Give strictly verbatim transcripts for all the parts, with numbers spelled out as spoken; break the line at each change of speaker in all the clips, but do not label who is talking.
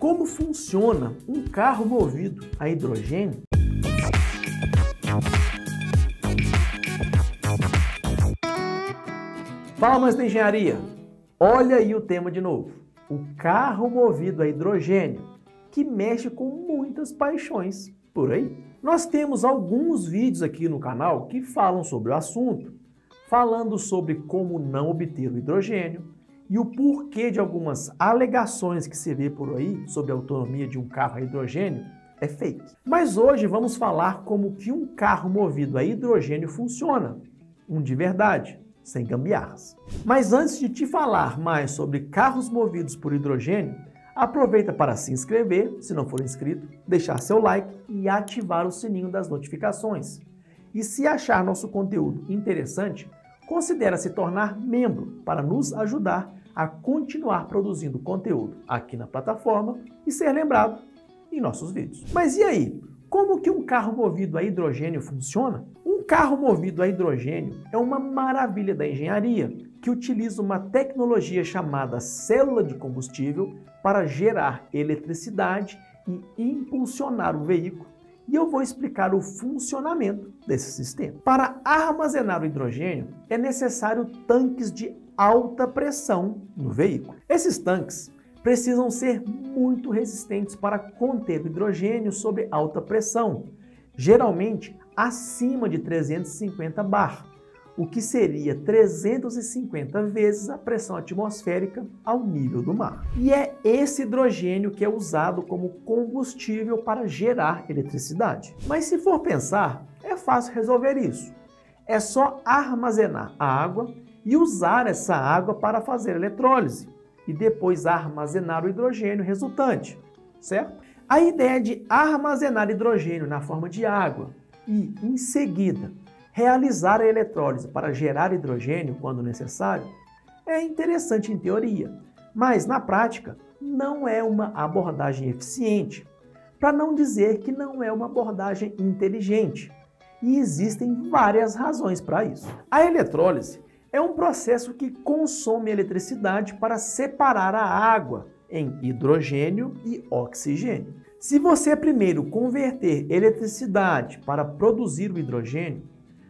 Como funciona um carro movido a hidrogênio? Fala, mais da engenharia! Olha aí o tema de novo. O carro movido a hidrogênio, que mexe com muitas paixões por aí. Nós temos alguns vídeos aqui no canal que falam sobre o assunto, falando sobre como não obter o hidrogênio e o porquê de algumas alegações que se vê por aí sobre a autonomia de um carro a hidrogênio é fake. Mas hoje vamos falar como que um carro movido a hidrogênio funciona, um de verdade, sem gambiarras. Mas antes de te falar mais sobre carros movidos por hidrogênio, aproveita para se inscrever, se não for inscrito, deixar seu like e ativar o sininho das notificações. E se achar nosso conteúdo interessante, considere se tornar membro para nos ajudar a continuar produzindo conteúdo aqui na plataforma e ser lembrado em nossos vídeos. Mas e aí? Como que um carro movido a hidrogênio funciona? Um carro movido a hidrogênio é uma maravilha da engenharia que utiliza uma tecnologia chamada célula de combustível para gerar eletricidade e impulsionar o veículo. E eu vou explicar o funcionamento desse sistema. Para armazenar o hidrogênio, é necessário tanques de alta pressão no veículo. Esses tanques precisam ser muito resistentes para conter o hidrogênio sob alta pressão, geralmente acima de trezentos e cinquenta bar, o que seria trezentas e cinquenta vezes a pressão atmosférica ao nível do mar. E é esse hidrogênio que é usado como combustível para gerar eletricidade. Mas se for pensar, é fácil resolver isso. É só armazenar a água e usar essa água para fazer eletrólise e depois armazenar o hidrogênio resultante, certo? A ideia de armazenar hidrogênio na forma de água e, em seguida, realizar a eletrólise para gerar hidrogênio quando necessário é interessante em teoria, mas na prática não é uma abordagem eficiente, para não dizer que não é uma abordagem inteligente, e existem várias razões para isso. A eletrólise é um processo que consome eletricidade para separar a água em hidrogênio e oxigênio. Se você primeiro converter eletricidade para produzir o hidrogênio,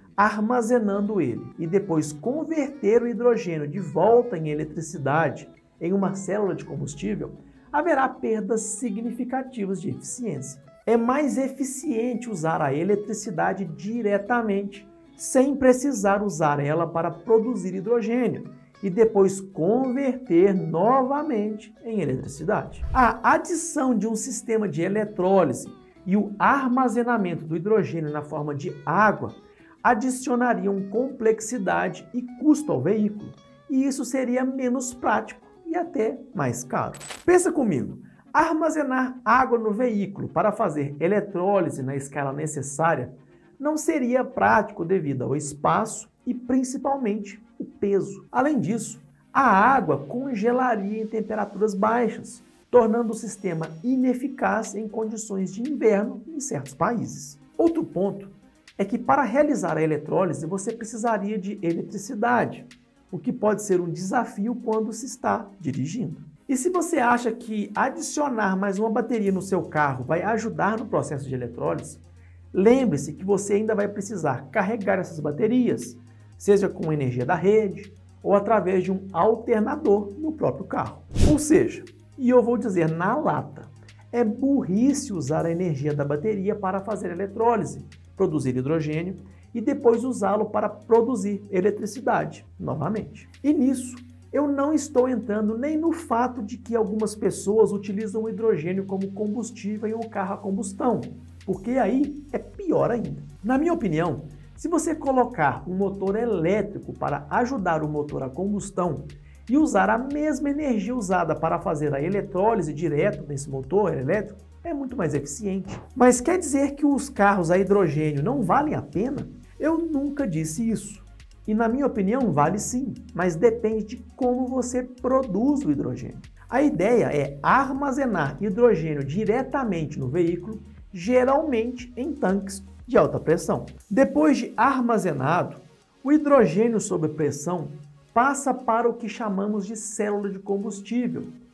armazenando ele, e depois converter o hidrogênio de volta em eletricidade em uma célula de combustível, haverá perdas significativas de eficiência. É mais eficiente usar a eletricidade diretamente, sem precisar usar ela para produzir hidrogênio e depois converter novamente em eletricidade. A adição de um sistema de eletrólise e o armazenamento do hidrogênio na forma de água adicionariam complexidade e custo ao veículo, e isso seria menos prático e até mais caro. Pensa comigo, armazenar água no veículo para fazer eletrólise na escala necessária não seria prático devido ao espaço e principalmente o peso. Além disso, a água congelaria em temperaturas baixas, tornando o sistema ineficaz em condições de inverno em certos países. Outro ponto é que para realizar a eletrólise você precisaria de eletricidade, o que pode ser um desafio quando se está dirigindo. E se você acha que adicionar mais uma bateria no seu carro vai ajudar no processo de eletrólise, lembre-se que você ainda vai precisar carregar essas baterias, seja com energia da rede ou através de um alternador no próprio carro. Ou seja, e eu vou dizer na lata, é burrice usar a energia da bateria para fazer eletrólise, produzir hidrogênio e depois usá-lo para produzir eletricidade novamente. E nisso, eu não estou entrando nem no fato de que algumas pessoas utilizam o hidrogênio como combustível em um carro a combustão, porque aí é pior ainda. Na minha opinião, se você colocar um motor elétrico para ajudar o motor a combustão e usar a mesma energia usada para fazer a eletrólise direto nesse motor elétrico, é muito mais eficiente. Mas quer dizer que os carros a hidrogênio não valem a pena? Eu nunca disse isso. E na minha opinião vale sim, mas depende de como você produz o hidrogênio. A ideia é armazenar hidrogênio diretamente no veículo, geralmente em tanques de alta pressão. Depois de armazenado, o hidrogênio sob pressão passa para o que chamamos de célula de combustível,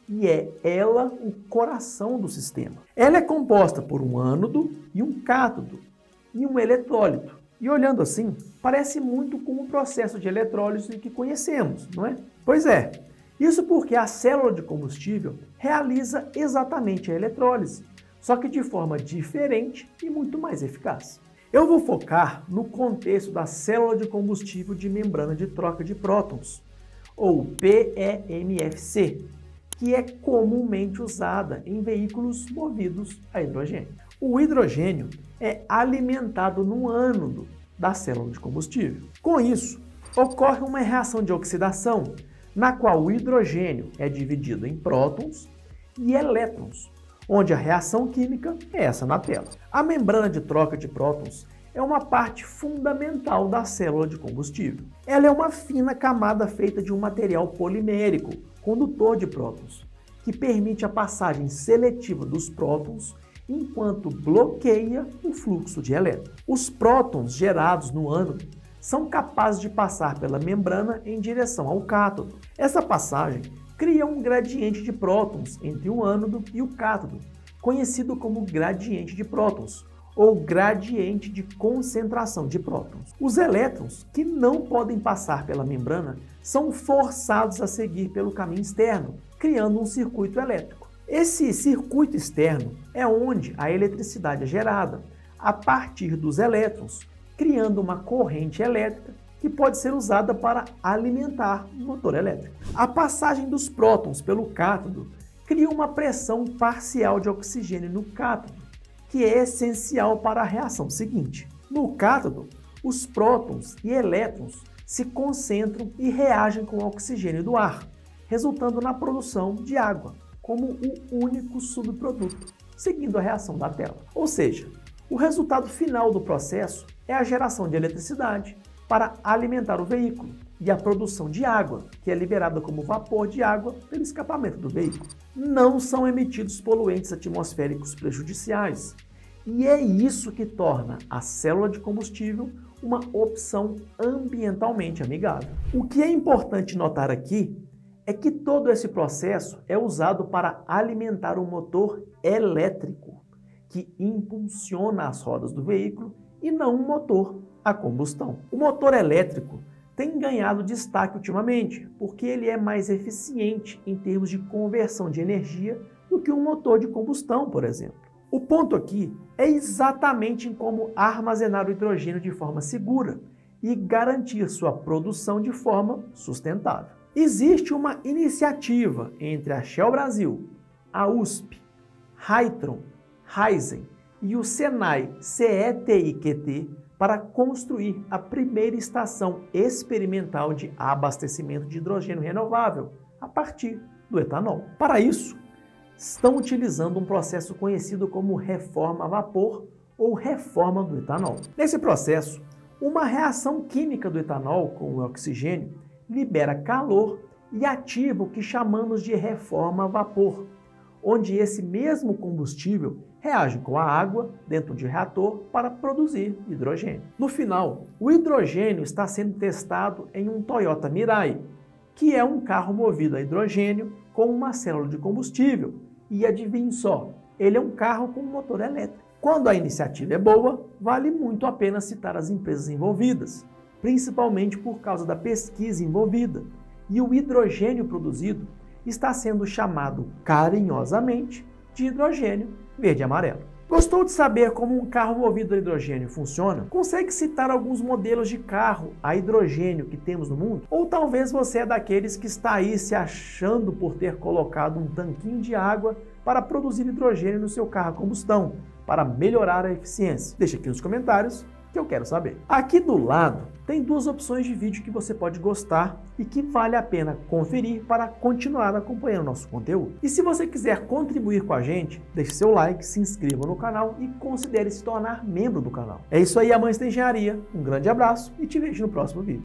e é ela o coração do sistema. Ela é composta por um ânodo e um cátodo e um eletrólito. E olhando assim, parece muito com o processo de eletrólise que conhecemos, não é? Pois é, isso porque a célula de combustível realiza exatamente a eletrólise, só que de forma diferente e muito mais eficaz. Eu vou focar no contexto da célula de combustível de membrana de troca de prótons, ou P E M F C, que é comumente usada em veículos movidos a hidrogênio. O hidrogênio é alimentado no ânodo da célula de combustível. Com isso, ocorre uma reação de oxidação, na qual o hidrogênio é dividido em prótons e elétrons, onde a reação química é essa na tela. A membrana de troca de prótons é uma parte fundamental da célula de combustível. Ela é uma fina camada feita de um material polimérico, condutor de prótons, que permite a passagem seletiva dos prótons enquanto bloqueia o fluxo de elétrons. Os prótons gerados no ânodo são capazes de passar pela membrana em direção ao cátodo. Essa passagem cria um gradiente de prótons entre o ânodo e o cátodo, conhecido como gradiente de prótons, ou gradiente de concentração de prótons. Os elétrons, que não podem passar pela membrana, são forçados a seguir pelo caminho externo, criando um circuito elétrico. Esse circuito externo é onde a eletricidade é gerada, a partir dos elétrons, criando uma corrente elétrica que pode ser usada para alimentar o motor elétrico. A passagem dos prótons pelo cátodo cria uma pressão parcial de oxigênio no cátodo, que é essencial para a reação seguinte. No cátodo, os prótons e elétrons se concentram e reagem com o oxigênio do ar, resultando na produção de água, como o único subproduto, seguindo a reação da tela. Ou seja, o resultado final do processo é a geração de eletricidade para alimentar o veículo e a produção de água, que é liberada como vapor de água pelo escapamento do veículo. Não são emitidos poluentes atmosféricos prejudiciais, e é isso que torna a célula de combustível uma opção ambientalmente amigável. O que é importante notar aqui é que todo esse processo é usado para alimentar um motor elétrico, que impulsiona as rodas do veículo e não um motor a combustão. O motor elétrico tem ganhado destaque ultimamente, porque ele é mais eficiente em termos de conversão de energia do que um motor de combustão, por exemplo. O ponto aqui é exatamente em como armazenar o hidrogênio de forma segura e garantir sua produção de forma sustentável. Existe uma iniciativa entre a Shell Brasil, a U S P, Hytron, Raízen e o Senai C E T I Q T para construir a primeira estação experimental de abastecimento de hidrogênio renovável a partir do etanol. Para isso, estão utilizando um processo conhecido como reforma a vapor ou reforma do etanol. Nesse processo, uma reação química do etanol com o oxigênio libera calor e ativa o que chamamos de reforma a vapor, onde esse mesmo combustível reage com a água dentro de um reator para produzir hidrogênio. No final, o hidrogênio está sendo testado em um Toyota Mirai, que é um carro movido a hidrogênio com uma célula de combustível. E adivinhe só, ele é um carro com motor elétrico. Quando a iniciativa é boa, vale muito a pena citar as empresas envolvidas, principalmente por causa da pesquisa envolvida. E o hidrogênio produzido está sendo chamado carinhosamente de hidrogênio verde e amarelo. Gostou de saber como um carro movido a hidrogênio funciona? Consegue citar alguns modelos de carro a hidrogênio que temos no mundo? Ou talvez você é daqueles que está aí se achando por ter colocado um tanquinho de água para produzir hidrogênio no seu carro a combustão, para melhorar a eficiência? Deixa aqui nos comentários que eu quero saber. Aqui do lado tem duas opções de vídeo que você pode gostar e que vale a pena conferir para continuar acompanhando nosso conteúdo. E se você quiser contribuir com a gente, deixe seu like, se inscreva no canal e considere se tornar membro do canal. É isso aí, amantes da engenharia. Um grande abraço e te vejo no próximo vídeo.